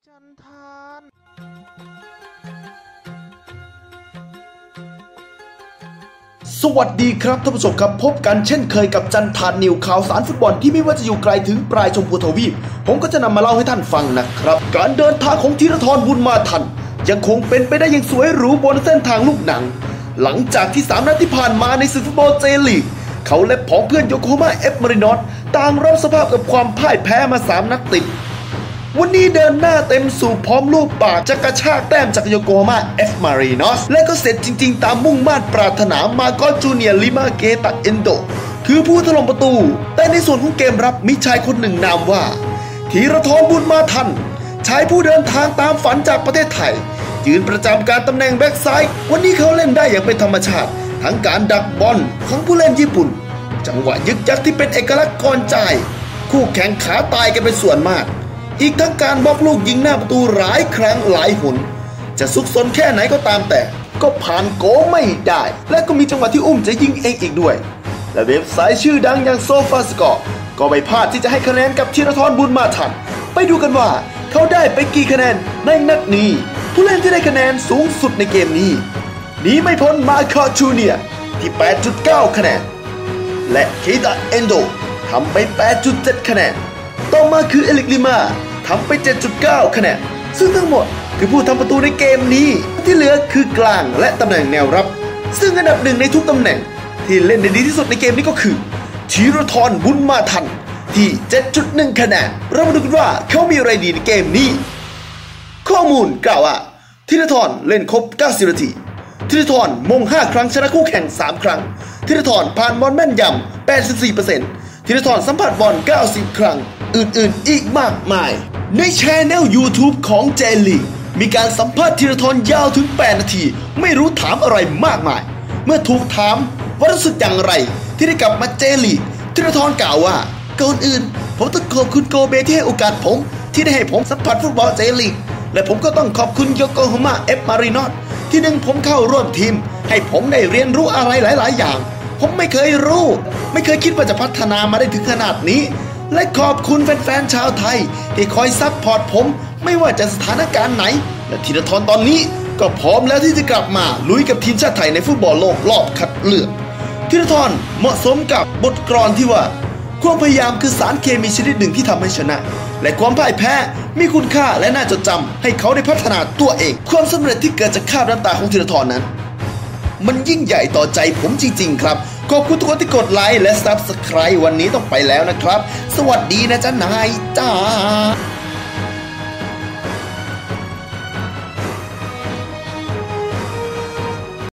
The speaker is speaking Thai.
จันทานสวัสดีครับท่านผู้ชมครับพบกันเช่นเคยกับจันทานนิวข่าวสารฟุตบอลที่ไม่ว่าจะอยู่ไกลถึงปลายชมพูทวีปผมก็จะนำมาเล่าให้ท่านฟังนะครับการเดินทางของธีรทรบุญมาทันยังคงเป็นไปได้อย่างสวยหรูบนเส้นทางลูกหนังหลังจากที่3นัดที่ผ่านมาในศึกฟุตบอลเจลีกเขาและผองเพื่อนโยโกฮาม่าเอฟมารินอสต่างรับสภาพกับความพ่ายแพ้มา3นัดติดวันนี้เดินหน้าเต็มสู่พร้อมลูกปากจะกระชากแต้มจากโยโกฮาม่าเอฟมารีนอสและก็เสร็จจริงๆตามมุ่งมั่นปรารถนามาโกจูเนียร์ลิมาเกตะเอนโดคือผู้ถล่มประตูแต่ในส่วนของเกมรับมีชายคนหนึ่งนามว่าธีรทรบุญมาทันชายผู้เดินทางตามฝันจากประเทศไทยยืนประจำการตำแหน่งแบ็กซ้ายวันนี้เขาเล่นได้อย่างเป็นธรรมชาติทั้งการดักบอลของผู้เล่นญี่ปุ่นจังหวะยึกยักที่เป็นเอกลักษณ์ก่อนจ่ายคู่แข่งขาตายกันเป็นส่วนมากอีกทั้งการบล็อกลูกยิงหน้าประตูหลายครั้งหลายหนจะซุกซนแค่ไหนก็ตามแต่ก็ผ่านโกไม่ได้และก็มีจังหวะที่อุ้มจะยิงเองอีกด้วยและเว็บไซต์ชื่อดังอย่างโซฟาสกอร์ก็ไม่พลาดที่จะให้คะแนนกับธีรทรบุญมาทันไปดูกันว่าเขาได้ไปกี่คะแนนในนัดนี้ผู้เล่นที่ได้คะแนนสูงสุดในเกมนี้หนีไม่พ้นมาคาจูเนียที่ 8.9 คะแนนและเคตะเอนโดทำไป 8.7 คะแนนต่อมาคือเอลิกลิมาทำไป 7.9 คะแนนซึ่งทั้งหมดคือผู้ทำประตูในเกมนี้ที่เหลือคือกลางและตำแหน่งแนวรับซึ่งอันดับหนึ่งในทุกตำแหน่งที่เล่นได้ดีที่สุดในเกมนี้ก็คือธีรทรบุญมาทันที่ 7.1 คะแนนเรามาดูกันว่าเขามีอะไรดีในเกมนี้ข้อมูลกล่าวว่าธีรทรเล่นครบ 90 นาทีธีรทรมง 5 ครั้งชนะคู่แข่ง 3 ครั้งธีรทรผ่านบอลแม่นยำ 84% ธีรทรสัมผัสบอล 90 ครั้งอื่นๆอีกมากมายในแชนแนล YouTube ของเจลีมีการสัมภาษณ์ธีรทรยาวถึง 8 นาทีไม่รู้ถามอะไรมากมายเมื่อถูกถามว่ารู้สึกอย่างไรที่ได้กลับมาเจลีธีรทรกล่าวว่าก่อนอื่นผมต้องขอบคุณโกเบที่ให้โอกาสผมที่ได้ให้ผมสัมผัสฟุตบอลเจลีกและผมก็ต้องขอบคุณโยโกฮาม่าเอฟมารินอสที่ดึงผมเข้าร่วมทีมให้ผมได้เรียนรู้อะไรหลายๆอย่างผมไม่เคยรู้ไม่เคยคิดว่าจะพัฒนามาได้ถึงขนาดนี้และขอบคุณแฟนๆชาวไทยที่คอยซัพพอร์ตผมไม่ว่าจะสถานการณ์ไหนและธีรทรตอนนี้ก็พร้อมแล้วที่จะกลับมาลุยกับทีมชาติไทยในฟุตบอลโลกรอบคัดเลือกธีรทรเหมาะสมกับบทกลอนที่ว่าความพยายามคือสารเคมีชนิดหนึ่งที่ทำให้ชนะและความพ่ายแพ้มีคุณค่าและน่าจดจำให้เขาได้พัฒนาตัวเองความสำเร็จที่เกิดจากคราบน้ำตาของธีรทรนั้นมันยิ่งใหญ่ต่อใจผมจริงๆครับขอบคุณทุกคนที่กดไลค์และ Subscribe วันนี้ต้องไปแล้วนะครับสวัสดีนะจ๊ะนายจ้า